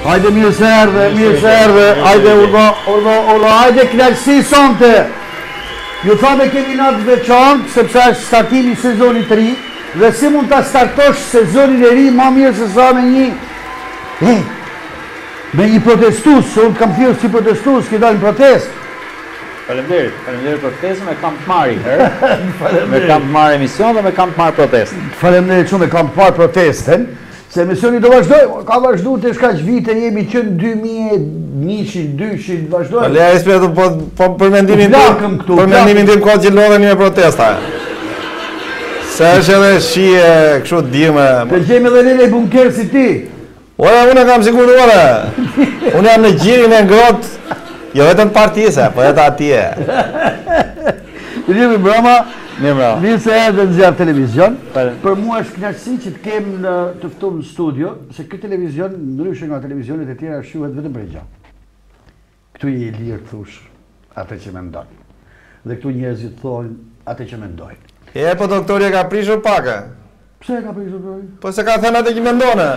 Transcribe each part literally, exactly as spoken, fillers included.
Hajde mirë se erdhe, mirë se erdhe, hajde urdo, urdo, urdo, hajde knaqësi sonte. Ju thame kemi natë veçantë, sepse është startimi sezonit të ri, dhe si mund ta startosh sezonin e ri ma mirë se sa me një, e, me një protestus, se unë kam thirrur si protestus, ki dalë në protest. Faleminderit, faleminderit për ftesën, me kam të marrë herë. Me kam të marrë emision dhe me kam të marrë protest. Faleminderit shumë, me kam të marrë protesten. Se emisioni do vazhdoj, ka vazhdu të shkaq vite, jemi qënë dy mijë, njëqind, dyqind, vazhdoj. Le, e spretu, po për mendimin tim, për mendimin tim ka që lodheni me protesta. Se është edhe shije, kështu dime. Të gjemi edhe nene i bunker si ti. Ora, unë e kam siguruar. Unë jam në gjirin e ngrot, jo vetëm partise, po edhe atje. Të gjemi brama, Mirë, mirë se erdhe në zjarë televizion. Për mua është kënaqësi që të kem në të ftuar në studio, se këtë televizion, ndryshe nga televizionet e tjera, shihet vetëm për gjatë. Këtu je i lirë thush atë që mendon. Dhe këtu njerëzit thonë atë që mendojnë. E po doktori e ka prishur pak. Pse e ka prishur doktori? Po se ka thënë atë që mendone.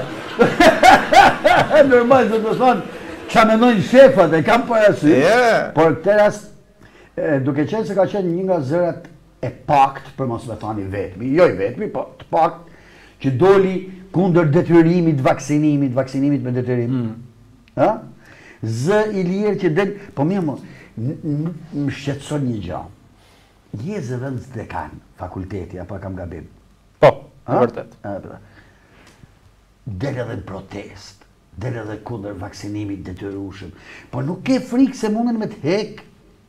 Normal do të thonë ç'a mendojnë shefat, e kam parasysh. Por këtë rast, duke qenë se ka qenë një nga zërat e pakt, për mos me thani vetmi, jo i vetmi, po të pakt, që doli kundër detyrimit, vaksinimit, vaksinimit me detyrim. Ha? Zë i lirë që del, po mirë më, më shqetëson një gjë. Je zëvendës dekan, fakulteti, apo kam gabim? Po, e vërtet. Del edhe në protest, del edhe kundër vaksinimit detyrueshëm, po nuk ke frikë se munden me të hek?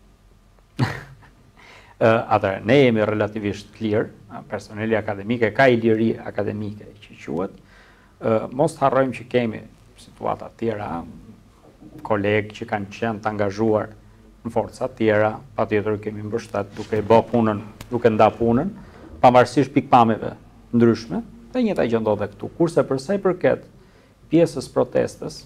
Atëherë, ne jemi relativisht lirë, personeli akademike, ka i liri akademike që quhet. Mos të harrojmë që kemi situata tjera, kolegë që kanë qenë të angazhuar në forca tjera, patjetër kemi mbështet duke bë punën, duke nda punën, pavarësisht pikpamjeve ndryshme, dhe njëjta gjë ndodhe këtu. Kurse për sa i përket pjesës protestës,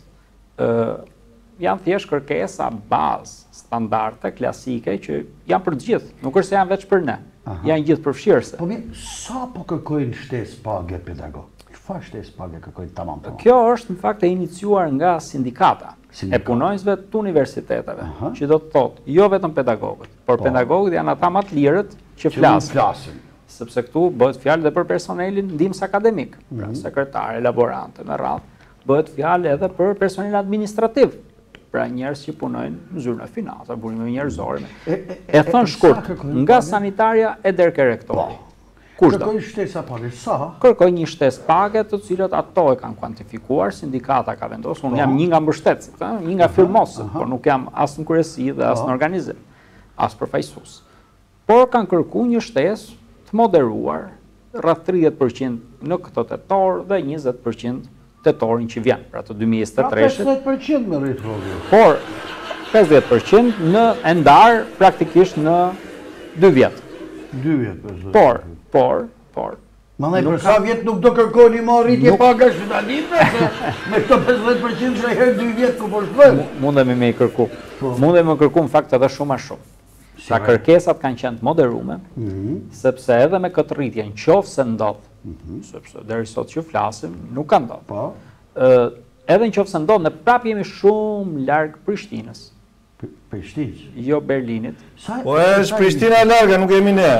janë thjesht kërkesa bazë, standarde, klasike, që janë për gjithë, nuk është se janë veç për ne, janë gjithë përfshirëse. Po mirë, sa po kërkojnë shtesë pagë pedagog? Çfarë shtesë pagë kërkojnë tamam tamam? Kjo është në fakt e iniciuar nga sindikata e punonjësve të universiteteve, që do të thotë, jo vetëm pedagogët, por pedagogët janë ata më të lirët që flasin. Sepse këtu bëhet fjalë edhe për personelin ndihmës akademik, pra sekretarë, laborantë me radhë, bëhet fjalë edhe për personel administrativ. Pra njerëz që punojnë në zyrën e financave, burime njerëzore. E thon shkurt, nga sanitarja e deri ke rektori. Kush do? Kërkojnë shtesa pagë, sa? Kërkojnë një shtesë pagë, të cilët ato e kanë kuantifikuar, sindikata ka vendosur. Unë jam një nga mbështetësit, një nga firmosët, por nuk jam as në kryesi dhe as në organizim, as përfaqësues. Por kanë kërkuar një shtesë të moderuar, rreth tridhjetë përqind në këtë tetor dhe njëzet përqind tetorin që vjen, pra të dy mijë e njëzet e tre-shit. Pra pesëdhjetë përqind me rritë rogë. Por, pesëdhjetë përqind në endar praktikisht në dy vjetë. dy vjetë, pesëdhjetë. Por, por, por. Ma nej, për sa vjetë nuk do kërkoni ma rritje pagash në ditë, se me këto pesëdhjetë përqind që herë dy vjetë ku po shpërë. Mundemi me i kërku. Mundemi me kërku në fakt edhe shumë a shumë. Sa kërkesat kanë qenë të moderume, sepse edhe me këtë rritje në qofë se ndodhë, sepse deri sot që flasim, nuk ka ndodhë. Edhe në qofë se ndodhë, ne prap jemi shumë largë Prishtinës. Prishtinës? Jo Berlinit. Po është Prishtina largë, nuk jemi ne.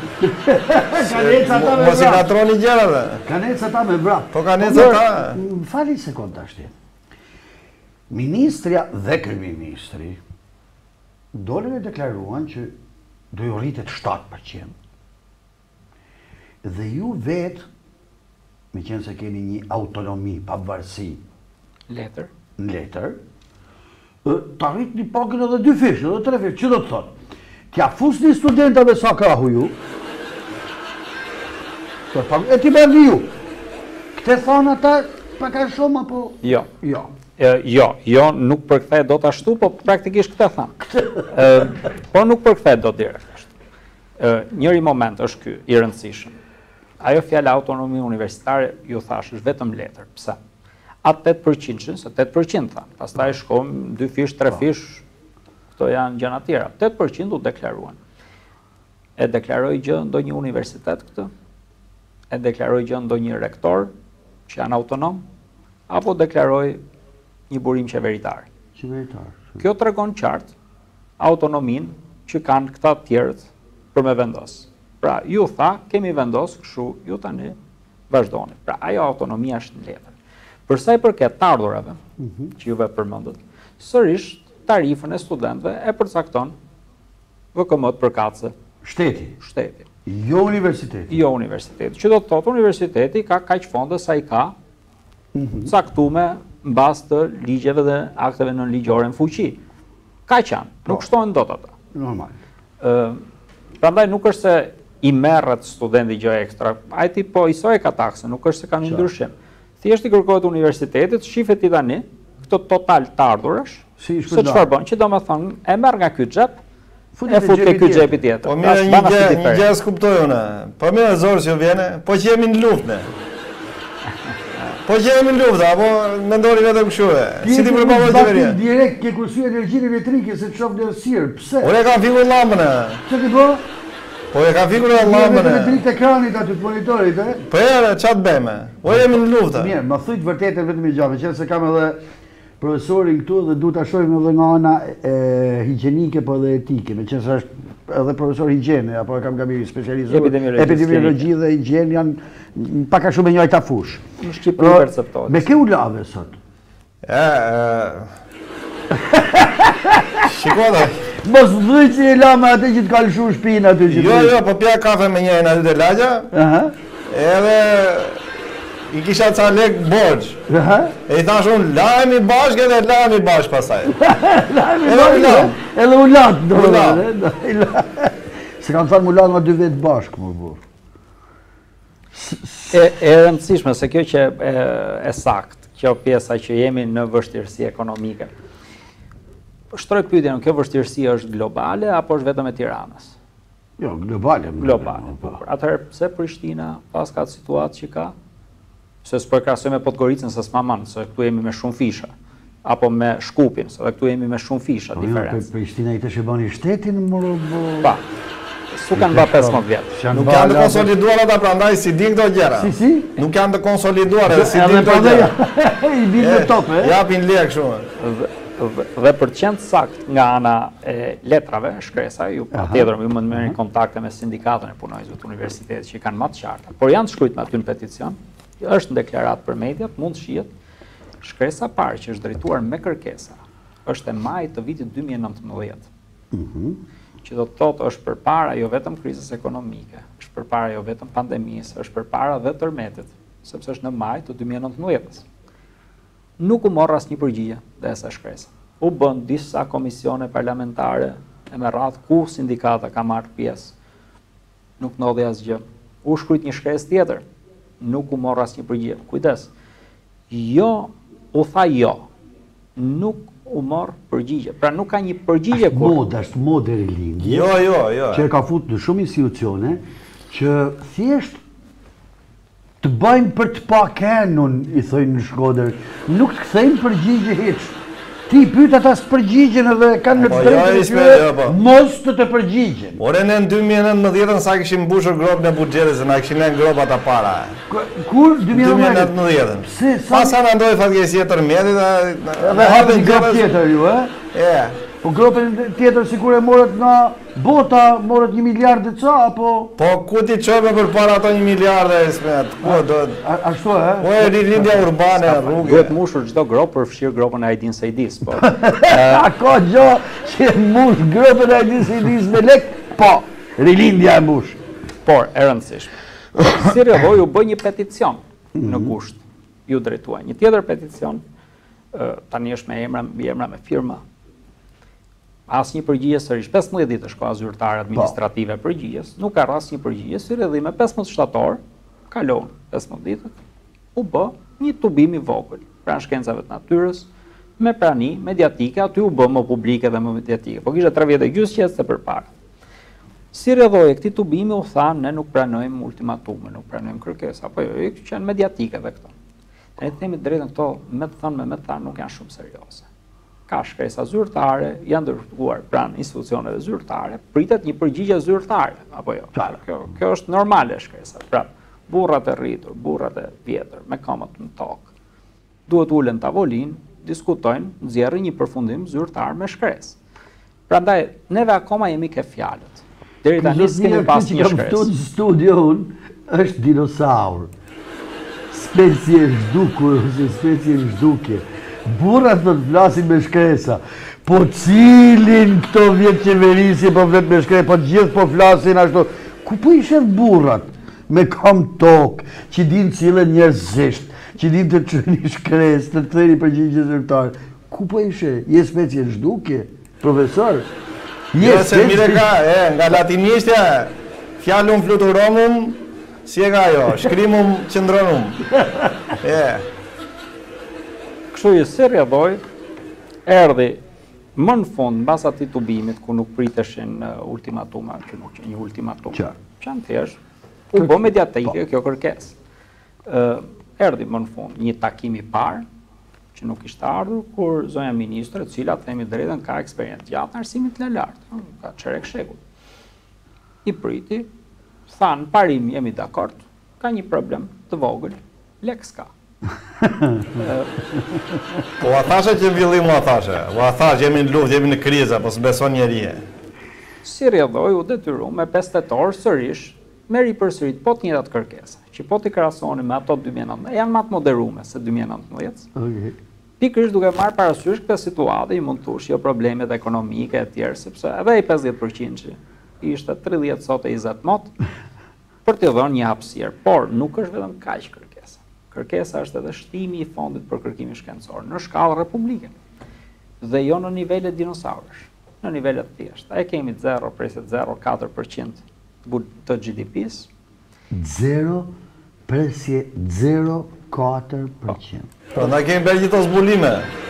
Kaneca ta me vrap. Mos i katroni gjerave. Kaneca ta me vrap. Po kaneca ta. Më fali sekund ashti. Ministrja dhe kryeministri dolën e deklaruan që do ju rritet shtatë përqind. Dhe ju vetë, me qenë se keni një autonomi, pavarësi, letër, në letër, ta rrit një pagën edhe dy fish, edhe tre fish, që do të thotë? T'ja fusni studentave sa krahu ju, e t'i bërni ju. Këte thonë ata, paka shumë, apo? Jo. Jo. Jo, jo, nuk përkthehet dot ashtu, po praktikisht këtë thamë. Po nuk përkthehet dot direkt ashtu. Njëri moment është ky i rëndësishëm. Ajo fjala autonomi universitare ju thash është vetëm letër. Pse? Atë tetë përqind, se tetë përqind thamë. Pastaj shkojmë dy fish, tre fish, këto janë gjëra të tjera. tetë përqind u deklaruan. E deklaroi gjë ndonjë universitet këtë? E deklaroi gjë ndonjë rektor që janë autonom? Apo deklaroi një burim qeveritar. Qeveritar. Kjo tregon qartë autonominë që kanë këta të tjerët për me vendos. Pra, ju tha, kemi vendos, kështu, ju tani vazhdoni. Pra, ajo autonomia është në letër. Për sa i përket të ardhurave, që juve përmendët, sërish tarifën e studentëve e përcakton V K M-t përkatëse. Shteti. Shteti. Jo universiteti. Jo universiteti. Që do të thotë universiteti ka kaq fonde sa i ka caktume në bazë të ligjeve dhe akteve nënligjore në fuqi. Kaq janë, nuk shtohen dot ata. Normal. Ë, prandaj nuk është se i merret studenti gjë ekstra. Ai ti po isoj ka taksën, nuk është se kanë ndryshim. Thjesht i kërkohet universitetit, shifet i tani këto total të ardhurash, se çfarë bën, që domethënë e merr nga ky xhep, e fut ke ky xhepi tjetër. Po mirë, një gjë, një gjë skuptoj unë. Po mirë zorë që vjen, po që jemi në luftë ne. Po që jemi në luftë, apo mendoni vetëm kështu e. Si ti përballo qeveria? Direkt ke kursi energjinë elektrike se çon në sir. Pse? Ore ka fikur llambën. Ç'e ke bë? Po e ka fikur llambën. Ne dritë ekranit aty monitorit, e? Po e ç'a të bëjmë? O jemi në luftë. Mirë, më thuj të vërtetën vetëm i gjave, qëse kam edhe profesorin këtu dhe du të shohim edhe nga ana higjienike po edhe etike, me qëse është edhe profesor higjiene, apo kam gabim specializuar, epidemiologji dhe higjen janë paka shumë e njëjta fush. Në Shqipëri perceptohet. Me ke u lave sot? E, shikota. Mos dhëj që e lame atë që të kalëshu shpinë aty që të... Jo, jo, po pja kafe me njëjnë aty të lagja, edhe i kisha ca lek borç. E i thash unë, lajmi bashkë edhe lajmi bashkë pasaj. Lajmi bashkë, edhe u latë, do dhe. Se kam thënë mu latë nga dy vetë bashkë, më burë. E rëndësishme, se kjo që e sakt, kjo pjesa që jemi në vështirësi ekonomike. Shtroj pyetjen, kjo vështirësi është globale apo është vetëm e Tiranës? Jo, globale. Globale. Atëherë pse Prishtina pas ka situatë që ka? Se s'po e krahasoj me Podgoricën se s'ma man, se këtu jemi me shumë fisha. Apo me Shkupin, se këtu jemi me shumë fisha diferencë. Prishtina i të shëbani shtetin, mërë... Pa, su kanë ba pesëmbëdhjetë vjetë. Nuk janë të konsoliduar ata prandaj si din këto gjëra. Si, si? Nuk janë të konsoliduar edhe si din këto gjëra. I bin në top, e? Japin lek shumë. Dhe për qenë sakt nga ana e letrave, shkresa, ju pa tjetër, ju më në merrin kontakte me sindikatën e punojësve të universitetit që i kanë më të qarta, por janë të shkruajtur aty në peticion, është në deklarat për mediat, mund të shihet, shkresa parë që është drejtuar me kërkesa, është e maj të vitit dy mijë e nëntëmbëdhjetë, që do të thotë është përpara jo vetëm krizës ekonomike, është përpara jo vetëm pandemisë, është përpara dhe tërmetit, sepse është në maj të dy mijë e nëntëmbëdhjetës. Nuk u morë asnjë përgjigje dhe esa shkresa. U bën disa komisione parlamentare e me radhë ku sindikata ka marrë pjesë. Nuk ndodhi asgjë. U shkruajt një shkresë tjetër. Nuk u morë asnjë përgjigje. Kujdes. Jo, u tha jo. Nuk u morë përgjigje. Pra nuk ka një përgjigje kur. Mod, është mod e rilindje. Jo, jo, jo. Që e ka futur në shumë institucione që thjesht të bëjmë për të pa kenon, i thojnë në Shkodër, nuk të kthejmë përgjigje hiç. Ti pyet ata s'përgjigjen edhe kanë në të drejtë të tyre, mos të të përgjigjen. Ore në dy mijë e nëntëmbëdhjetë sa kishim mbushur gropën e buxhetit, se na kishin lënë gropat e para. Kur dy mijë e nëntëmbëdhjetë? Pse sa pas sa na ndoi fatkeqësia tërmetit dhe hapën grop tjetër ju, ë? E. Po gropën tjetër sikur e morët nga bota, morët një miliard e ca, apo... Po ku ti çojmë për para ato një miliard e smet? Ku do? Ashtu, e? Po e rilindja urbane, rrugë. Duhet mushur çdo grop për fshir gropën e Ajdin Sejdis, po. A ka gjë që mush gropën e Ajdin Sejdis me lek? Po, rilindja e mush. Por, e rëndësishme. Si rrëvoj u bë një peticion në kusht, ju drejtuaj. Një tjetër peticion, tani është me emra, me emra me firma, asnjë përgjigje sërish, pesëmbëdhjetë ditë është koha zyrtare administrative përgjigjes, nuk ka asnjë përgjigje, si rrjedhime pesëmbëdhjetë shtator, kalon pesëmbëdhjetë ditët, u bë një tubim i vogël pranë shkencave të natyrës, me prani mediatike, aty u bë më publike dhe më mediatike, po kishte tre vjet e gjysmë që se përpara. Si rrjedhoi këtij tubimi u tha ne nuk pranojmë ultimatume, nuk pranojmë kërkesa, apo jo, që janë mediatike dhe këto. Ne themi drejtën këto, me të thënë me me të thënë nuk janë shumë serioze. Ka shkresa zyrtare, janë dërguar pranë institucioneve zyrtare, pritet një përgjigje zyrtare, apo jo. Kjo, kjo është normale shkresa. Pra, burrat e rritur, burrat e vjetër, me kamët në tokë, duhet ulen tavolin, diskutojnë, nxjerrin një përfundim zyrtar me shkresë. Prandaj, neve akoma jemi ke fjalët. Deri tani s'kemi pas një shkresë. Që në studion është dinosaur. Specie zhdukur ose specie zhduke. Burrat do të flasin me shkresa. Po cilin këto vjetë qeverisi po flet me shkresë, po gjithë po flasin ashtu. Ku po ishen burrat? Me kam tokë, që din cilën njerëzisht, që din të çojnë shkresë, të thëni përgjigje zyrtare. Ku po ishe? Je specie zhduke, profesor? Je se mire ka, e, nga latinishtja, fjallum fluturomum, si e ka jo, shkrimum qëndronum. E. Kështu i si rjedhoj, erdhi më në fund, mbas atij tubimit, ku nuk priteshin ultimatuma, që nuk që një ultimatum. Që në thjesht, u bë mediatike kjo kërkesë. Erdhi më në fund një takim i parë, që nuk ishte ardhur, kur zonja ministre, e cila themi drejtën ka eksperiencë gjatë në arsimit të lartë, ka çerek shekull. I priti, thanë, parim jemi dakord, ka një problem të vogël, lek s'ka. Po a thashe që vjellim u a thashe, u a thashe jemi në luftë, jemi në kriza, po s'beson njerije. Si rjedhoj u detyru me pesë tetor sërish, me ripërsërit po të njëjtat kërkesa, që po t'i krahasoni me ato dy mijë e nëntëmbëdhjetë, janë më të moderume se dy mijë e nëntëmbëdhjetë. Okay. Pikërisht duke marrë parasysh këtë situatë, i mund thush jo problemet ekonomike e tjerë, sepse edhe i pesëdhjetë përqind që ishte tridhjetë sot e njëzet mot, për t'i dhënë një hapësirë, por nuk është vetëm kaq kërkesa. Kërkesa është edhe shtimi i fondit për kërkimin shkencor në shkallë republike dhe jo në nivelet dinosaurësh, në nivelet thjeshta. E kemi zero presje zero katër përqind të G D P-s. zero presje zero katër përqind. Pra na kemi bërë gjitho zbulime.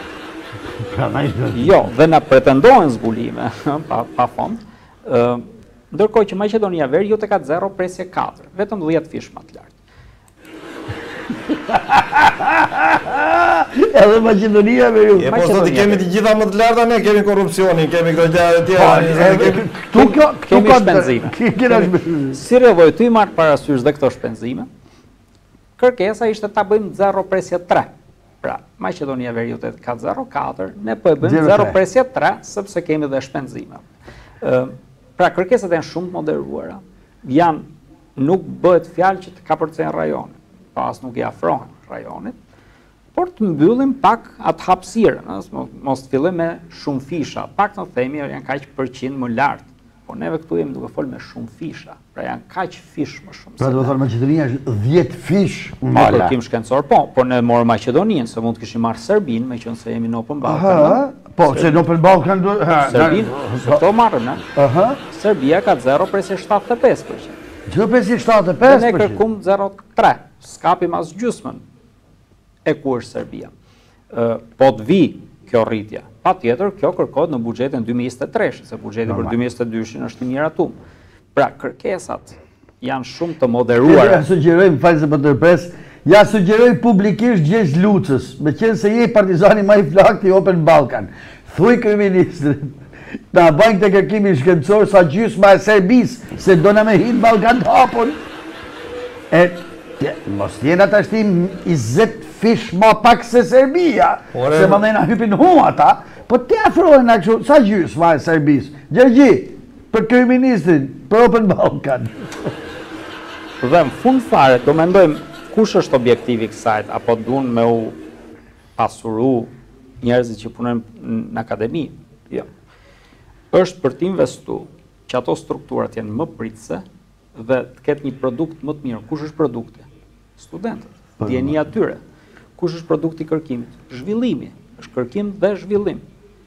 Jo, dhe na pretendohen zbulime, pa, pa fond. Ndërkohë që Maqedonia Veriut jo të ka zero presje katër, vetëm dhjetë fish më të lartë. Edhe Maqedonia Veriut. E po sot i kemi të gjitha më të larta, ne kemi korrupsionin, kemi këto gjëra të tjera. Tu kjo kemi shpenzime. Si rrjedhoj ty marr parasysh dhe këto shpenzime? Kërkesa ishte ta bëjmë zero presje tre. Pra, Maqedonia Veriut ka zero katër, ne po e bëjmë zero presje tre sepse kemi dhe shpenzime. Pra, kërkesat janë shumë të moderuara. Janë, nuk bëhet fjalë që të ka përcen rajonin, pas nuk i afrohen rajonit, por të mbyllim pak atë hapësirën, mos të fillojmë me shumë fisha, pak të themi janë kaq përqind më lartë, por neve këtu jemi duke folë me shumë fisha, pra janë kaq fish më shumë. Pra do të thonë Maqedonia është dhjetë fish më lartë. Kërkim shkencor, po, por ne morëm Maqedoninë, se mund të kishim marrë Serbinë, me qenë se jemi në Open Balkan. Po, se në Open Balkan do... Serbinë, se këto marrëm, ne? Serbia ka zero presje shtatëdhjetë e pesë përqind. zero presje shtatëdhjetë e pesë përqind? Dhe ne kërkum zero tre, s'kapim as gjysmën e ku është Serbia. Po të vi kjo rritja. Pa tjetër, kjo kërkot në bugjetin dy mijë e njëzet e tre, se bugjetin për dy mijë e njëzet e dy është i miratum. Pra, kërkesat janë shumë të moderuara. Ja sugjerojmë, falë se për të rëpres, ja sugjeroj publikisht Gjergj Lucës, me qenë se je partizani ma i flakt i Open Balkan. Thuj kryeministrin, na bajnë të kërkimi shkencor sa gjysma e Serbis, se do në me hinë Balkan të hapun. E, mos tjena të ashtim njëzet fish ma pak se Serbia, se më dhejna hypin hu ata, po të afrojnë në kështu, sa gjysma e Serbis. Gjergji, për kryeministrin, për Open Balkan. Dhe në fund fare, do mendojmë kush është objektivi kësajt, apo dun me u pasuru njerëzit që punojnë në akademi. Jo. Është për t'investu që ato strukturat jenë më pritse dhe të ketë një produkt më të mirë. Kush është produkti? Studentët. Djenia atyre. Kush është produkti kërkimit? Zhvillimi. Është kërkim dhe zhvillim.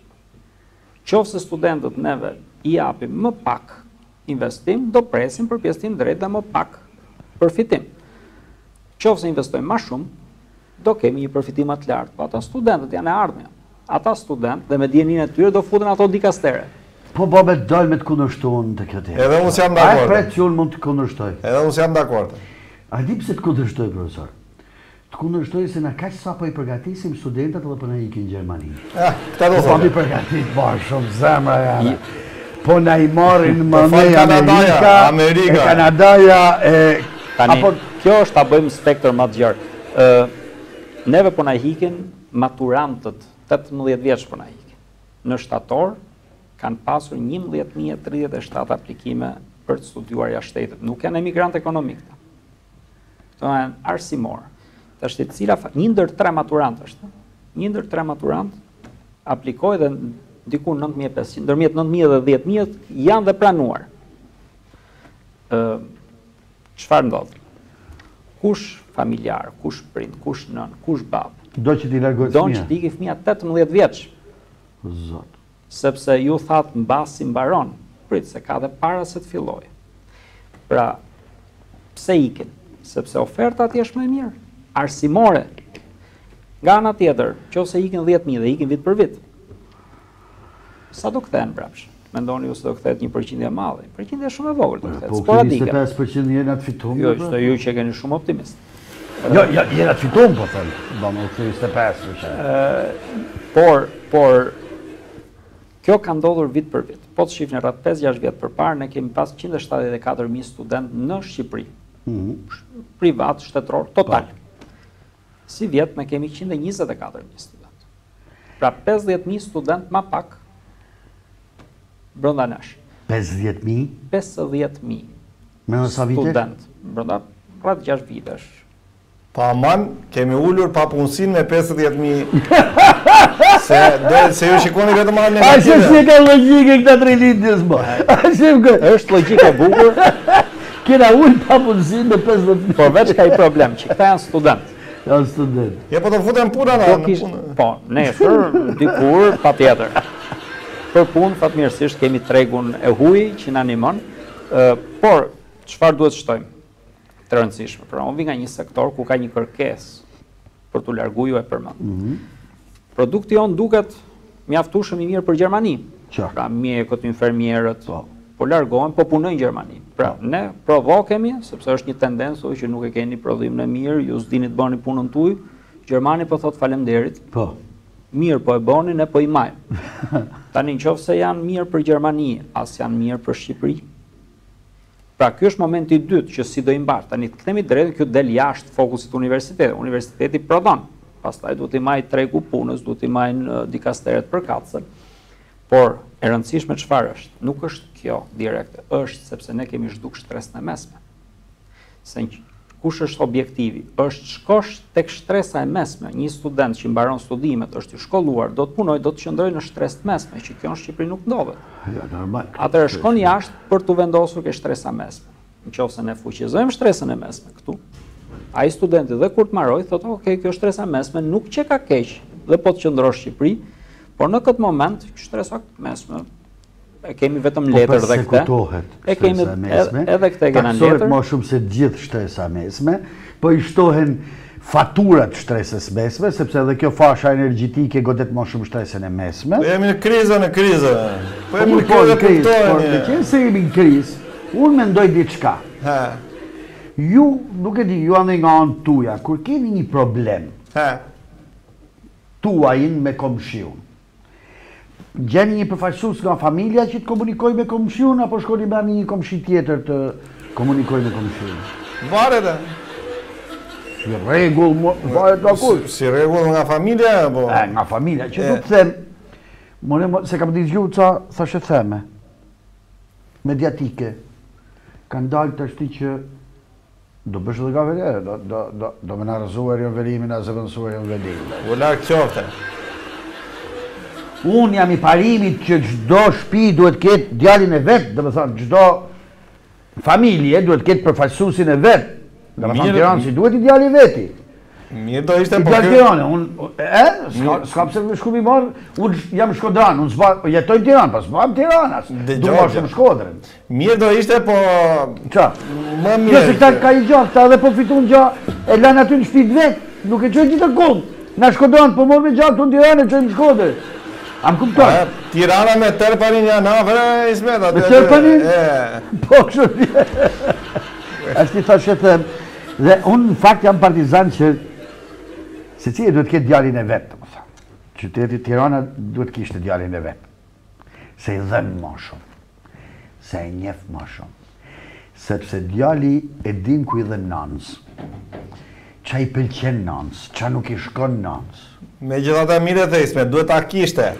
Qoftë se studentët neve i japim më pak investim, do presim për pjesëtim drejt dhe më pak përfitim. Qoftë se investojmë më shumë, do kemi një përfitim më të lartë. Po ata studentët janë e ardhmja. Ata studentë dhe me dijenin e tyre do futen ato dikastere. Po po me dojnë me të kundërshtuan të këtë. Edhe unë s'jam dakord. A pret që unë mund të kundërshtoj. Edhe unë s'jam dakord. A di pse të kundërshtoj, profesor? Të kundërshtoj se na kaq sa po i përgatisim studentët edhe po na ikin në Gjermani. Eh, këta do thonë. Po i përgatit bashkë shumë zemra janë. Po na i marrin më me Amerika, Amerika, Kanadaja e tani kjo është ta bëjmë spektër më të gjerë. Ë neve po na ikin maturantët tetëmbëdhjetë vjeç po na ikë. Në shtator kanë pasur njëmbëdhjetë mijë e tridhjetë e shtatë aplikime për të studiuar jashtë shtetit. Nuk janë emigrant ekonomik. Këto janë arsimor. Tash e cila një ndër tre maturant është. Një ndër tre maturant aplikoi dhe diku nëntë mijë e pesëqind, ndërmjet nëntë mijë dhe dhjetë mijë janë dhe pranuar. Ë, çfarë ndodh? Kush familjar, kush prind, kush nën, kush bab? Do që t'i largohet fëmija. Do që t'i ikë fëmija tetëmbëdhjetë vjeç. Zot. Sepse ju thatë mbasi mbaron, prit se ka dhe para se të filloj. Pra, pse ikin? Sepse oferta atje është më e mirë. Arsimore. Nga ana tjetër, nëse ikin dhjetë mijë dhe ikin vit për vit. Sa do kthehen brapsh? Mendoni ju se do kthehet një përqindje e madhe? Përqindje shumë e vogël do kthehet. Sporadike. Po njëzet e pesë përqind jeni atë fituar. Jo, është ju që keni shumë optimist. Jo, ja, jeni atë fituar po them. Do më thënë njëzet e pesë përqind. Por, por kjo ka ndodhur vit për vit. Po të shihni rreth pesë gjashtë vjet përpara ne kemi pas njëqind e shtatëdhjetë e katër mijë studentë në Shqipëri. Mm-hmm. Privat, shtetëror, total. Si vjet ne kemi njëqind e njëzet e katër mijë studentë. Pra pesëdhjetë mijë studentë më pak brenda nesh. pesëdhjetë mijë? pesëdhjetë mijë. Me në sa vitesh? Student, brenda rreth gjashtë vitesh. Pa aman, kemi ullur pa punësin me pesëdhjetë mijë. Se, do, se ju shikoni vetëm anë negative. A që si ka logjike këta tre lidhjes, bo? Është logjike bukur. Kena ullë pa punësin me pesëdhjetë mijë. Por veç ka i problem, që këta janë student. Janë student. Ja, po të futem puna në punë. Po, nesër, dikur, pa tjetër. Për punë, fatmirësisht, kemi tregun e huj që në animon, por, çfarë duhet shtojmë? Të rëndësishme. Pra, unë vi nga një sektor ku ka një kërkes për të largu ju e përmend. Produkti jonë duket mjaftueshëm i mirë për Gjermani. Pra, mjekët, infermierët, po largohen, po punojnë në Gjermani. Pra, ne provokemi, sepse është një tendencë që nuk e keni prodhimin e mirë, ju s'dini të bëni punën tuaj, Gjermani po thot faleminderit. Po. Mirë po e boni, ne po i majmë. Tani nëse janë mirë për Gjermani, as janë mirë për Shqipëri. Pra, ky është momenti i dytë që si do i mbar. Tani të kthemi drejt, kjo del jashtë fokusit universitetit. Universiteti prodhon. Pastaj duhet i marrë tregu punës, duhet i marrë dikasteret përkatëse. Por e rëndësishme çfarë është? Nuk është kjo direkte, është sepse ne kemi zhduk shtresën e mesme. Se kush është objektivi? Është shkosh tek shtresa e mesme. Një student që mbaron studimet, është i shkolluar, do të punojë, do të qëndrojë në shtresë të mesme, që kjo në Shqipëri nuk ndodhet. Ja, normal. Atëherë shkon jashtë për të vendosur ke shtresa mesme. Nëse ne fuqizojmë shtresën e mesme këtu, ai studenti dhe kur të mbaroj thotë, "Ok, kjo shtresa mesme nuk që ka keq dhe po të qëndrosh në Shqipëri, por në këtë moment shtresa mesme e kemi vetëm letër dhe këte. E kemi edhe këte kena letër. Taksohet më shumë se gjithë shtresa mesme, po i shtohen faturat shtresës mesme, sepse edhe kjo fasha energjitike godet më shumë shtresën e mesme. Po jemi në krizë, në krizë. Po jemi në krizë, por në qenë se jemi në krizë, unë mendoj diçka. Ju, nuk e di, ju anë nga anë tuja, kur keni një problem, tuajin me komshiun, gjeni një përfaqësues nga familja që të komunikoj me komshiun, apo shkoni me një komshi tjetër të komunikoj me komshiun? Varet e. Si regull, varet nga kur? Si regull nga familja? E, nga familja, që du të them, se kam t'i zgju ca thashe theme, mediatike, kanë dalë të ashti që do bësh dhe ka verere, do me në rëzuar jo verimin, a zëvënsuar jo verimin. U larkë qofte. Unë jam i parimit që gjdo shpi duhet ketë djalin e vetë, dhe me thonë, gjdo familje duhet ketë përfaqësuesin e vetë, dhe me thonë Tiranë si duhet i djali veti. Mirë do ishte për kjo... I djali Tiranë, unë, e, s'ka pëse me shku mi marë, unë jam Shkodranë, unë jetoj Tiranë, pas më am Tiranës, du ma shumë Shkodrën. Mirë do ishte, po... Qa? Më mirë. Jo se këta ka i gjatë, këta edhe po fitun gjatë, e lanë aty në shpit vetë, nuk e qojnë gjithë këllë. Na Shkodranë, po morë me gjatë të në Tiranë, e qojnë Shkodrë. Am kuptoj. Tirana me tërpanin janë afre, Ismet. Me tërpanin? Po, kështu tje. Ashtë i thashe them. Dhe unë në fakt jam partizan që se cilë duhet ketë djalin e vetë, të më thamë. Qyteti Tirana duhet kishtë djalin e vetë. Se i dhenë më shumë. Se i njefë më shumë. Sepse djali e din ku i dhe nënës. Qa i pëlqen nënës, qa nuk i shkon nënës. Megjithatë mirë e thesme, duhet ta kishte.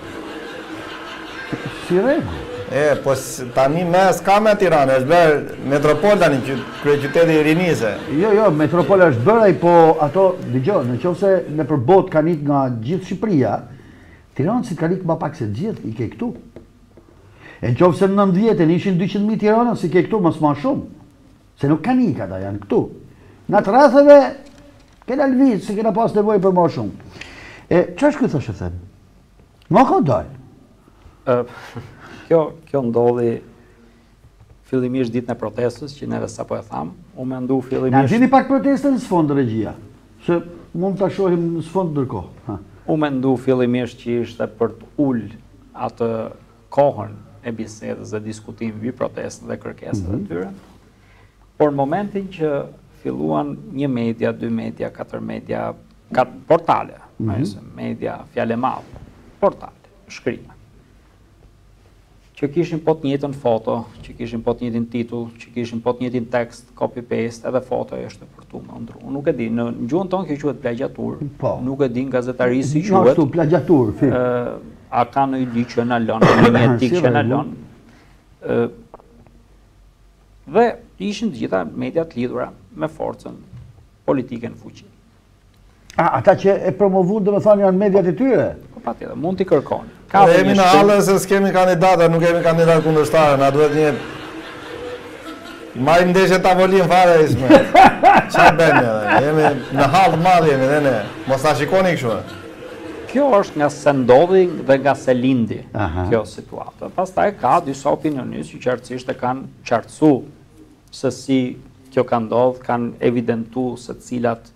Si rregull. E, po tani mes ka me Tiranë, është bërë metropol tani, kryeqyteti i rinisë. Jo, jo, metropola është bërë, po ato, dëgjoj, nëse nëpër botë kanë ikë nga gjithë Shqipëria, Tiranësit kanë ikë më pak se gjithë, i ke këtu. E nëse në nëntëdhjetë ishin dyqind mijë Tiranës, i ke këtu mësë ma shumë, se nuk kanë ikë ata, janë këtu. Në atë rrethëve, kena lëvizë, se kena pas nevojë për ma shumë. E, që është këtë thështë e thënë? Ma ka dalë? Kjo, kjo ndodhi fillimisht ditën e protestës, që neve sa po e thamë, u mendu fillimisht... Në dini pak protestën në sfondë regjia, se mund të shohim në sfondë ndërkohë. U mendu fillimisht që ishte për të ullë atë kohën e bisedës dhe diskutim mbi protestën dhe kërkesat e tyre, por momentin që filluan një media, dy media, katër media, katër portale, media, fjale madhe, portale, shkrime, që kishin po të njëjtën foto, që kishin po të njëjtin titull, që kishin po të njëjtin tekst, copy-paste, edhe foto është për tu më ndru. Nuk e di, në gjuhën tonë kjo quhet plagjatur, nuk e di në gazetari si quhet. Ashtu, plagjatur, fi. A ka në i liqë që në lënë, në një etik që në lënë. Dhe ishin të gjitha mediat lidhura me forcën politike në fuqi. A, ata që e promovun dhe me thani janë mediat e tyre? Po pa tjetër, mund t'i kërkoni. Ne jemi në halën se s'kemi kandidata, nuk kemi kandidat kundërshtar, na duhet një... Marim ndeshje tavolin fare, isme. Qa bëjmë edhe? Jemi në halë madhë jemi dhe ne. Mos ta shikoni këshu. Kjo është nga se ndodhi dhe nga se lindi kjo situatë. Pastaj ka disa opinionistë që qartësisht e kanë qartësu se si kjo ka ndodhë, kanë evidentu se cilat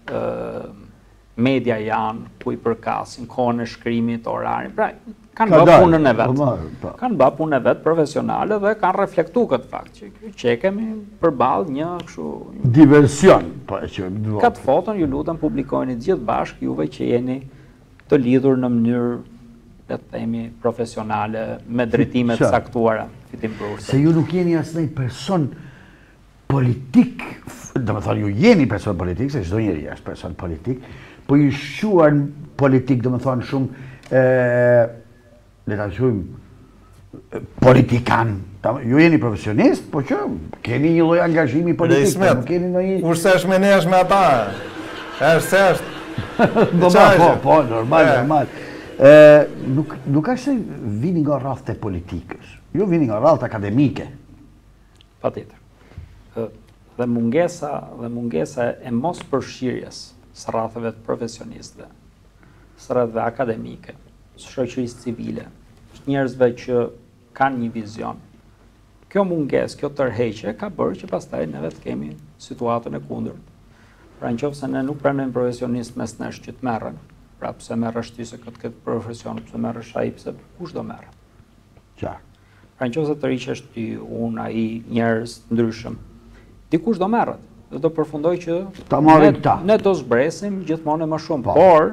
media janë, ku i përkasin, kohën e shkrimit, orarin, pra, kanë bë punën e vetë. Kanë bë punën e vetë profesionale dhe kanë reflektu këtë fakt, që që kemi përballë një kështu... Diversion, po e që... Këtë foton ju lutem publikojni gjithë bashkë juve që jeni të lidhur në mënyrë, le të themi, profesionale, me drejtimet saktuara, Fitim Brurse. Se ju nuk jeni asnjë person politik, dhe me thonë ju jeni person politik, se çdo njeri është person politik, po ju shquar politik, dhe me thonë shumë, le ta quajmë politikan. Ju jeni profesionist, po që keni një lloj angazhimi politik, nuk keni ndonjë... Kurse është me ne është me ata, është se është. Po, po, po, normal, normal. Nuk është se vini nga rrafët e politikës, ju vini nga rrafët akademike. Patjetër. Dhe mungesa, dhe mungesa e mos përshirjes së rrafëve të profesionistëve, së rrafëve akademike, së shoqërisë civile, së njerëzve që kanë një vizion. Kjo munges, kjo tërheqje ka bërë që pastaj neve të kemi situatën e kundërt. Pra në qoftë se ne nuk pranojmë profesionistë mes nesh që të merren, pra pse merresh ti se këtë këtë profesion, pse merresh ai, pse kush do merret. Qartë. Pra në qoftë se të riqesh ti, unë, ai, njerëz të ndryshëm, dikush do merret dhe do përfundoj që ne, ne do zbresim gjithmonë më shumë. Pa. Por,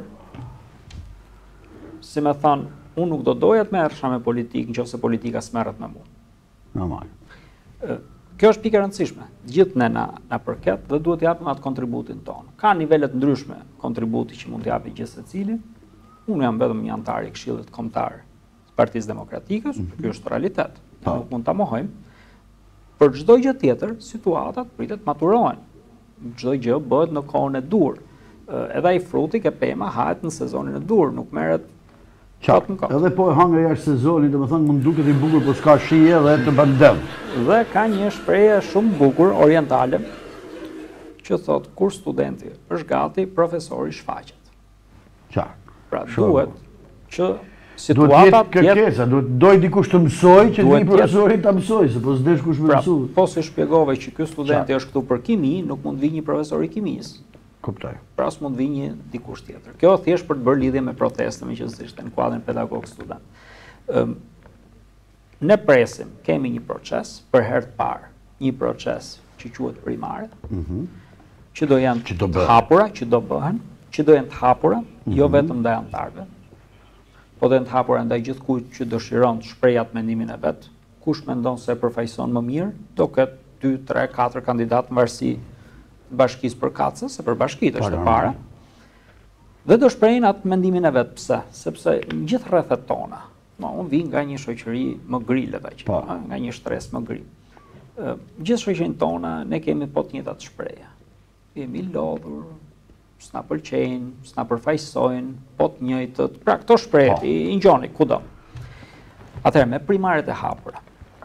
si me thanë, unë nuk do doja të merresha me politikë nëse politika s'merret me mua. Normal. Kjo është pikë e rëndësishme. Gjithë ne na, na përket dhe duhet japim atë kontributin tonë. Ka nivelet ndryshme kontributi që mund të japi gjithë secili. Unë jam vetëm një antar i Këshillit Kombëtar të Partisë Demokratike, mm -hmm. Ky është realitet. Ne nuk mund ta mohojmë. Për çdo gjë tjetër, situatat pritet maturohen. Çdo gjë bëhet në kohën e dur. Edhe ai fruti ke pema hahet në sezonin e dur, nuk merret qatë në kohë. Edhe po e hangër jashtë sezonit, dhe më thënë mund duket i bukur, po s'ka shije dhe të bandem. Dhe ka një shprehje shumë bukur orientale që thot kur studenti është gati, profesori shfaqet. Qartë. Pra duhet që situatat jetë kërkesa, duhet doj dikush të mësoj që një profesorit të mësoj, se po s'desh kush me mësu. Po si shpjegove që ky studenti është këtu për kimi, nuk mund vi një profesor i kimisë. Kuptoj. Pra s'mund vi një dikush tjetër. Kjo thjesht për të bërë lidhje me protestën, meqenëse në kuadrin pedagog student. Ëm ne presim, kemi një proces për herë të parë, një proces që quhet primare, mm-hmm. që do janë që do të hapura, që do bëhen, që do janë të hapura, mm-hmm. jo vetëm ndaj anëtarëve, po do janë të hapura ndaj gjithkujt që dëshiron të shprehë atë mendimin e vet. Kush mendon se e përfaqëson më mirë, do ketë dy, tre, katër kandidatë në varësi të bashkisë përkatëse, se për bashkitë është e para. Dhe do shprehin atë mendimin e vet, pse? Sepse gjithë rrethet tona, no, unë vi nga një shoqëri më gri, le ta quajmë, nga një stres më gri. Gjithë shoqërinë tona ne kemi po të njëjtat shprehje. Jemi lodhur, s'na pëlqejnë, s'na përfaqësojnë, po të njëjtët. Pra këto shprehje i ngjoni kudo. Atëherë me primaret e hapura,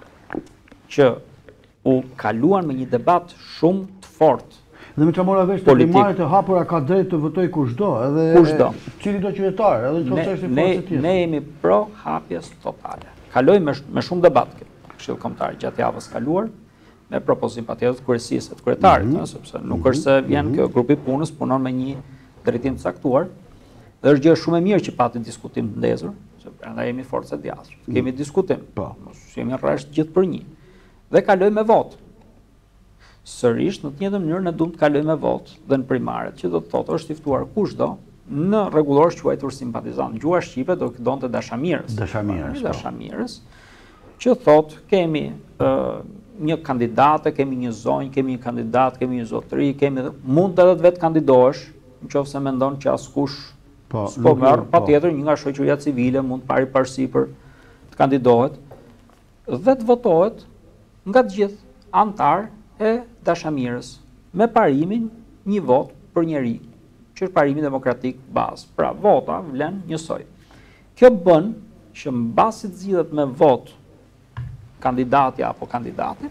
që u kaluan me një debat shumë të fortë. Dhe me që mora vesh të primaret e hapura ka drejt të votoj kushdo, edhe kushdo. Cili do qytetar, edhe në qoftë është i forcë tjetër. Ne jemi pro hapjes totale. Kaloj me, me shumë debat këtë Këshill Kombëtar gjatë javës kaluar, me propozim patjetër të kryesisë të kryetarit, mm -hmm. sepse nuk mm -hmm. është se vjen mm -hmm. kjo grupi punës, punon me një drejtim të caktuar, dhe është gjë shumë e mirë që pati diskutim të ndezur, sepse prandaj jemi forca djallë. Mm -hmm. Kemi diskutim, po, mos jemi rresht gjithë për një. Dhe kaloj me votë. Sërish në të njëjtën mënyrë ne duam të kalojmë me votë dhe në primaret, që do të thotë është i ftuar kushdo në rregullor quajtur simpatizant. Gjuha shqipe do donte dashamirës. Dashamirës. Dashamirës. Që thotë kemi uh, një kandidate, kemi një zonjë, kemi një kandidat, kemi një zotëri, kemi mund edhe të vetë kandidohesh, nëse mendon që askush po, s'po merr, patjetër një nga shoqëria civile mund pari parësi për të kandidohet dhe të votohet nga të gjithë antar e dashamirës, me parimin një vot për njeri, që është parimi demokratik bazë. Pra, vota vlen njësoj. Kjo bën që mbasi të zgjidhet me vot kandidati apo kandidati,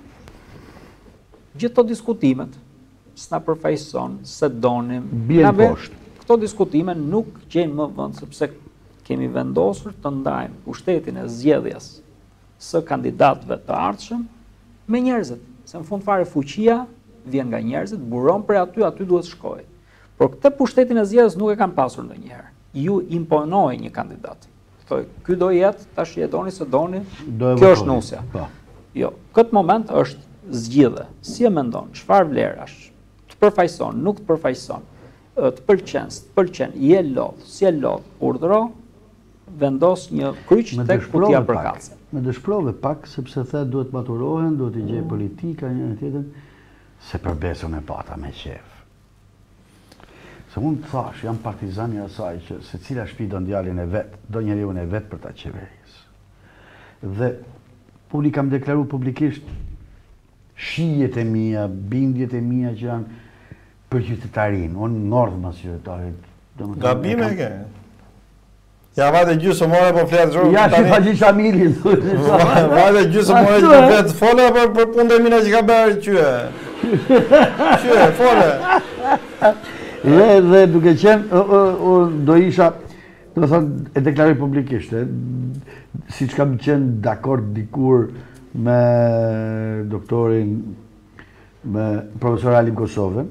gjithë të diskutimet s'na përfaqëson, se donim, bien poshtë. Këto diskutime nuk gjejnë më vend sepse kemi vendosur të ndajmë pushtetin e zgjedhjes së kandidatëve të ardhshëm me njerëzit. Se në fund fare fuqia vjen nga njerëzit, buron për aty, aty duhet shkojë. Por këtë pushtetin e zgjedhjes nuk e kanë pasur ndonjëherë. Ju imponoi një kandidat. Thoj, ky do jetë, tash e doni se doni, kjo është nusja. Jo, këtë moment është zgjidhje. Si e mendon, çfarë vlerash, të përfaqëson, nuk të përfaqëson, të pëlqen, të pëlqen, je lodh, si e lodh, urdhëro, vendos një kryq tek kutia për kacë. Me dëshprove pak, sepse the duhet maturohen, duhet i gjej politika, një tjetër, se përbesën e pata me qef. Se unë të thash, jam partizani asaj që se cila shtëpi do ndjalin e vetë, do njeriu e vetë për ta qeverisë. Dhe unë i kam deklaruar publikisht shijet e mia, bindjet e mia që janë për qytetarin, unë nordh mas qytetarit. Gabime ke? Ja, vajte gjysë more po fletë shumë. Ja, që faqin Shamilin. Vajte gjysë more që po fletë, fole për punë e mina që ka bërë qyë. Qyë, fole. Dhe duke qenë, do isha, do thonë, e deklaroj publikisht, si që kam qenë dakord dikur me doktorin, me profesor Alim Kosovën,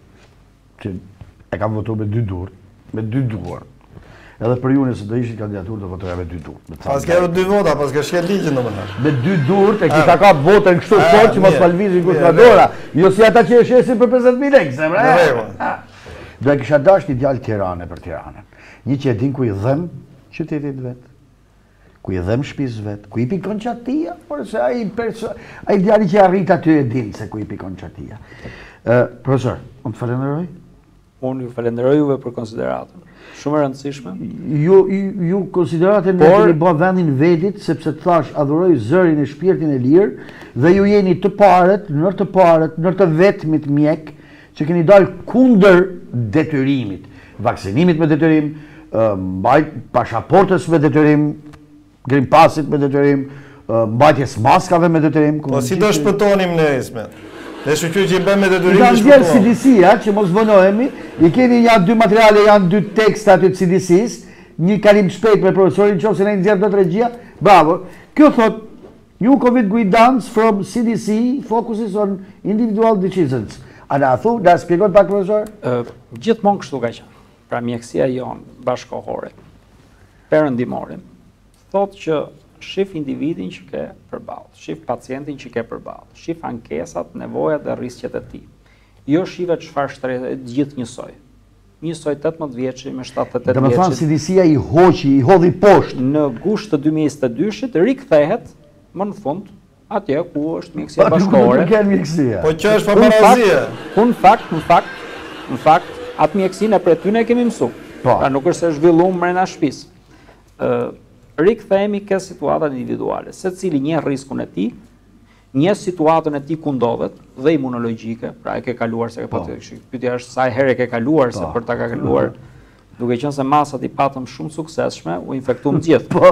që e kam votu me dy dur, me dy dur. Edhe për ju nëse do ishit kandidatur do votoja me dy dur. Pas ke dy vota, pas ke shkel ligjin domethënë. Me dy dur, e kita ka votën kështu fort që mos palvizin kushtuadora. Jo si ata që e shesin për pesëdhjetë mijë lekë, zemra. Do e kisha dash një djalë Tirane për Tiranën. Një që e din ku i dhem qytetit vet, ku i dhem shtëpisë vet, ku i pikon çatia, por se ai ai djali që arrit aty e din se ku i pikon çatia. Ë, profesor, unë të falenderoj. Unë ju falenderoj juve për konsideratën. Shumë e rëndësishme. Ju, ju, ju konsideratën e keni bë vendin vetit, sepse të thash, adhuroj zërin e shpirtin e lirë, dhe ju jeni të parët, nër të parët, nër të vetmit mjek, që keni dalë kundër detyrimit. Vaksinimit me detyrim, mbajt pashaportës me detyrim, grim pasit me detyrim, mbajtjes maskave me detyrim. Po si do shpëtonim në ismet? Dhe shqyqyr që i bëmë me detyrim të shpëtonim. Janë djerë C D C-a, që mos bënohemi, i keni janë dy materiale, janë dy tekst aty të C D C-s, një kalim shpejt me profesorin, që ose në nëzjerë do të regjia, bravo. Kjo thot, new COVID guidance from C D C focuses on individual decisions. A da thu, da spjegon pak profesor? Gjithmonë kështu ka qenë. Pra mjekësia jonë bashkohore, perëndimorim, thot që shif individin që ke përballë, shif pacientin që ke përballë, shif ankesat, nevojat dhe rrisqet e tij. Jo shive çfarë shtrese, gjithë njësoj. Njësoj tetëmbëdhjetë vjeçi me shtatëdhjetë vjeçi. Domethënë C D C-ja i hoqi, i hodhi poshtë. Në gusht të dy mijë e njëzet e dyshit rikthehet më në fund atje ku është mjekësia bashkëkohore. Po që është paparazia. Në fakt, në fakt, në fakt, atë mjekësinë e për ty ne kemi mësuar. Pra nuk është se zhvilluar brenda shtëpisë. Ë rikthehemi ke situatat individuale, secili njeh rrezikun e tij, njeh situatën e tij ku ndodhet dhe imunologjike, pra e ke kaluar se ke patë. Pyetja është sa herë e ke kaluar se për ta kaluar, duke qenë se masat i patëm shumë suksesshme, u infektuam gjithë. Po.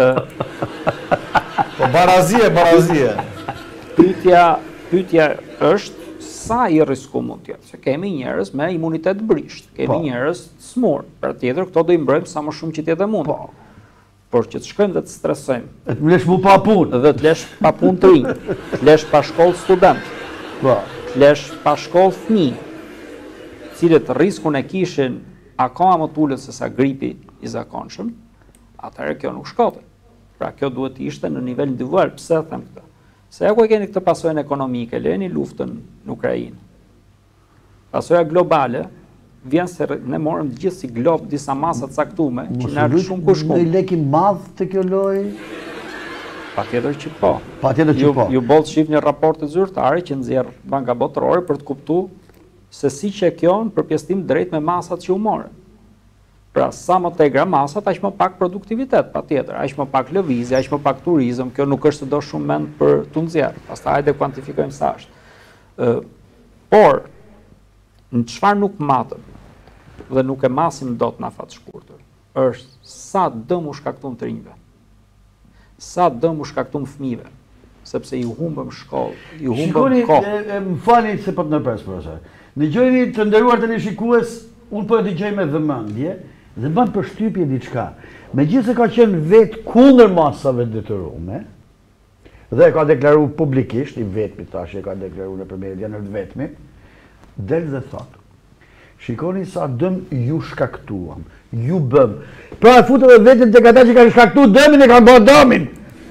Po barazie, barazie. Pyetja, pyetja është sa i rrezikuar mund të jetë, se kemi njerëz me imunitet brisht, kemi njerëz të smur. Pra tjetër këto do i mbrojmë sa më shumë që tjetë mund. Por që të shkojmë dhe të stresojmë. E të lesh mu pa punë. Dhe të lesh pa punë të rinj, të lesh pa shkollë student, të lesh pa shkollë fëmijë, cilët rrezikun e kishin akoma më të ulët se sa gripi i zakonshëm, atëherë kjo nuk shkote. Pra kjo duhet të ishte në nivel individual. Pse them këtë? Se ja ku e keni këtë pasojën ekonomike, lejeni luftën në Ukrainë. Pasoja globale vjen se ne morëm gjithë si glob disa masa të caktume që na është shumë kushkum. Në leki madh të kjo lojë? Patjetër që po. Patjetër që po. Ju bollë shif një raport të zyrtare që nxjerr Banka Botërore për të kuptuar se si që kjo në përpjestim drejt me masat që u morën. Pra sa më tegra masat, aq më pak produktivitet, patjetër, aq më pak lëvizje, aq më pak turizëm, kjo nuk është do shumë mend për të nxjerrë. Pastaj hajde kuantifikojmë sa është. Ë, por në çfarë nuk matëm dhe nuk e masim dot në afat shkurtër, është sa dëm u shkaktuam të rinjve. Sa dëm u shkaktuam fëmijëve, sepse ju humbëm shkollë, ju humbëm kohë. Shikoni, më falni se po të ndërpres profesor. Dëgjojeni të nderuar tani shikues, unë po e dëgjoj me vëmendje dhe bën përshtypje diçka. Megjithëse ka qenë vetë kundër masave detyrueme, dhe e ka deklaruar publikisht, i vetmi tash e ka deklaruar nëpër media në të vetmi, del dhe thot: shikoni sa dëm ju shkaktuam, ju bëm. Pra e futë edhe vetën tek ata që kanë shkaktuar dëmin e kanë bërë dëmin.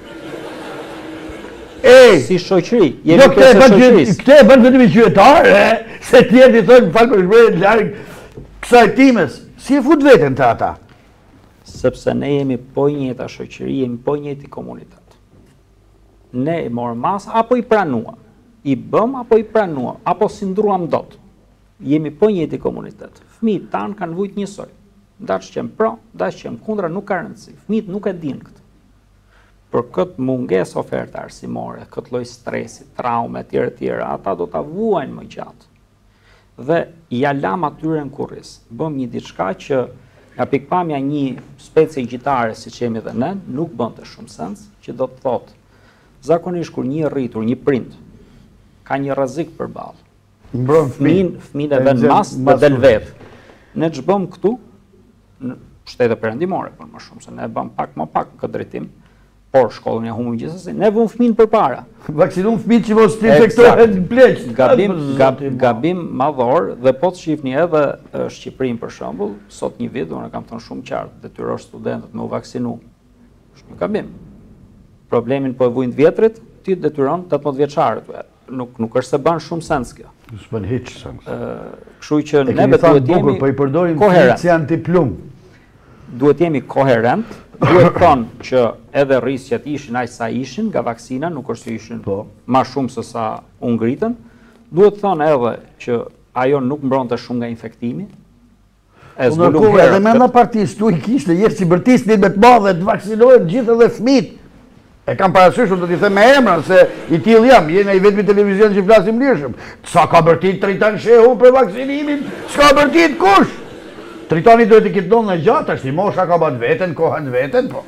Ej, si shoqëri, jo, jemi pjesë e shoqërisë. Këtë e bën vetëm i qytetar, se tjerë i thonë fal për shprehjen larg kësaj times. Si e fut veten të ata? Sepse ne jemi po i njëjta shoqëri, jemi po i njëjti komunitet. Ne e morëm mas apo i pranuam, i bëm apo i pranuam, apo si ndruam dot. Jemi po i njëjti komunitet. Fëmijët tanë kanë vujt njësoj. Ndaç qem pro, ndaç qem kundra, nuk ka rëndësi. Fëmijët nuk e dinë këtë. Për këtë mungesë oferte arsimore, këtë lloj stresi, traume etj etj, ata do ta vuajnë më gjatë. Dhe ja lam atyre në kurriz. Bëm një diçka që nga pikpamja një specie gjitare, siç jemi dhe ne, nuk bënte shumë sens, që do të thotë zakonisht kur një rritur, një prind ka një rrezik përballë. Mbron fëmin, fëmin e vën mas dhe del vetë. Ne ç'bëm këtu në shtete perëndimore, por më shumë se ne bëm pak më pak në këtë drejtim. Por shkollën e humbëm gjithsesi, ne vëmë fëmijën përpara. Vaksinuam fëmijët që mos të infektohen në pleq. Gabim, gab, gabim madhor dhe po të shihni edhe Shqipërinë për shembull, sot një vit, unë kam thënë shumë qartë, detyrosh studentët me u vaksinu. Është një gabim. Problemin po e vujnë të vjetrit, ti detyron tetëmbëdhjetë vjeçarët. Nuk nuk është se bën shumë sens kjo. S'bën hiç sens. Ë, kështu që ne duhet të jemi po i përdorim si antiplum. Duhet jemi koherent, duhet thonë që edhe rrisjet ishin aq sa ishin nga vaksina, nuk është se ishin më shumë se sa u ngritën. Duhet thonë edhe që ajo nuk mbronte shumë nga infektimi. E zbulum herë. Edhe menda partisë tu i kishte jesë si bërtisnin me të madhe të vaksinohen gjithë edhe fëmijët. E kam parasysh, do t'i them me emra se i till jam, jena i vetmi televizion që flasim lirshëm. Sa ka bërtit Tritan Shehu për vaksinimin, s'ka bërtit kush. Tritani duhet i kitë në gjatë, është i mosha ka bat veten, kohën veten, po.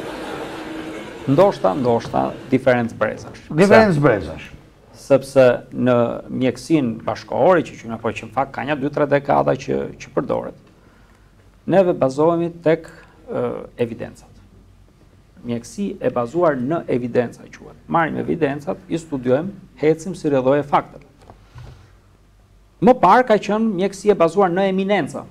Ndoshta, ndoshta, diferencë brezash. Diferencë brezash. Sepse në mjekësinë bashkëkohore, që që në po që në fakt ka një dy tre dekada që, që përdoret, neve bazohemi tek uh, evidencat. Mjekësi e bazuar në evidenca quhet. Marrim evidencat, i studiojmë, hecim si rrjedhojë faktet. Më parë ka qenë mjekësi e bazuar në eminenca.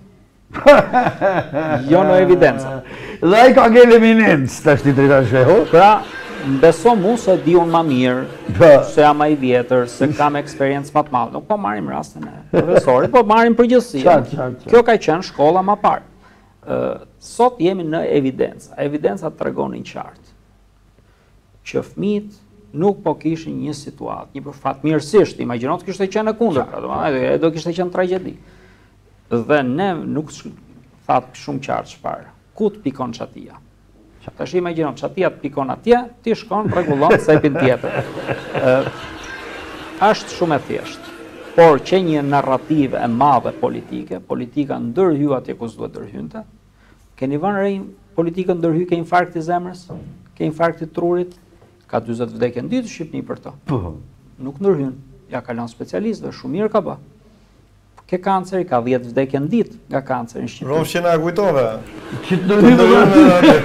Jo në evidenca. Dhe ai ka ngel eminencë tash ti Tritan Shehu. Pra, beso mu se di unë ma mirë, se jam ma i vjetër, se kam eksperiencë më të madhe. Nuk po marrim rastin e profesorit, po marrim përgjithësia. Kjo ka qenë shkolla më parë. Sot jemi në evidenca. Evidenca tregonin qartë që fëmijët nuk po kishin një situatë, një fatmirësisht, imagjino të kishte qenë e kundërta, do kishte qenë tragjedi. Dhe ne nuk thatë shumë qartë çfarë. Ku të pikon çatia? Tash imagjino, çatia të pikon atje, ti shkon, rregullon cepin tjetër. Ë është shumë e thjeshtë. Por që një narrativë e madhe politike, politika ndërhy atje ku s'duhet ndërhynte. Keni vënë re politikën ndërhy ke infarkti i zemrës, ke infarkti i trurit, ka dyzet vdekje në ditë në Shqipëri për to. Po. Nuk ndërhyn, ja ka lënë specialistëve, shumë mirë ka bë. Ke kanceri, ka dhjetë vdekje në ditë nga kanceri në Shqipëri. Rofsh që na kujtove. Që të ndërhyjë.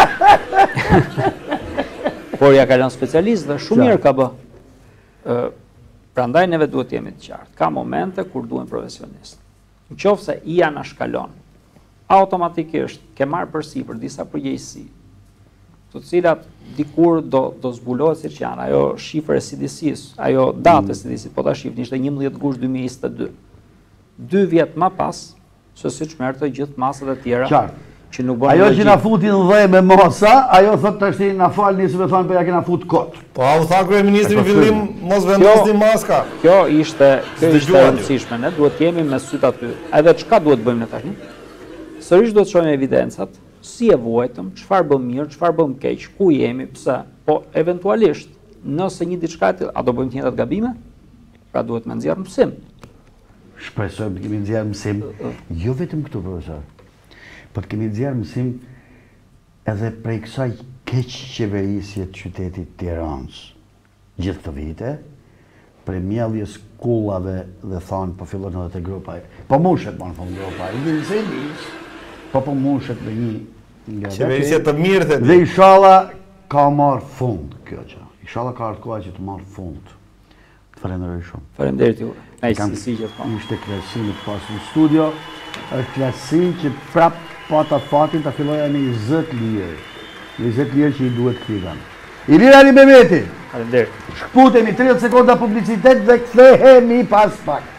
Por ja ka lënë specialistëve, shumë mirë ka bë. Ë Prandaj neve duhet jemi të qartë. Ka momente kur duhen profesionistë. Në qoftë se i janë shkalon, automatikisht ke marrë përsipër disa përgjegjësi, të cilat dikur do do zbulohet siç janë, ajo shifër e C D C-s, ajo datë e C D C-s, po ta shihni ishte njëmbëdhjetë gusht dy mijë e njëzet e dy. dy vjet më pas, se siç merrte gjithë masat e tjera. Qartë. Që nuk bën. Ajo që na futin dhe me mosa, ajo thotë tash na falni se thonë po ja kena fut kot. Po au tha kryeministri në fillim mos vendosni maska. Kjo ishte, kjo ishte e rëndësishme, ne duhet jemi me syt aty. Edhe çka duhet bëjmë ne tani? Sërish duhet shohim evidencat, si e vuajtëm, çfarë bëm mirë, çfarë bëm keq, ku jemi, pse. Po eventualisht, nëse një diçka e tillë, a do bëjmë të njëjtat gabime? Pra duhet me nxjerr mësim. Shpresojmë të kemi nxjerr mësim, jo vetëm këtu profesor. Po të kemi nxjerr mësim edhe prej kësaj keq qeverisje të qytetit Tiranës gjithë këto vite, prej mjelljes kullave dhe thonë po fillon edhe të grupa. Po mushet po në fund grupa. Një se nis, po po mushet me një nga qeverisje të mirë dhe dhe inshallah ka marrë fund kjo gjë. Inshallah ka ardhur koha që të marrë fund. Të falenderoj shumë. Faleminderit ju. Ai si gjithmonë. Ishte klasi në pas në studio, është klasi që prap pata fatin të filloja me njëzet lirë. njëzet lirë që i duhet këtigan. Ilir Ali Mehmeti. Faleminderit. Shkputemi tridhjetë sekonda publicitet dhe kthehemi pas pak.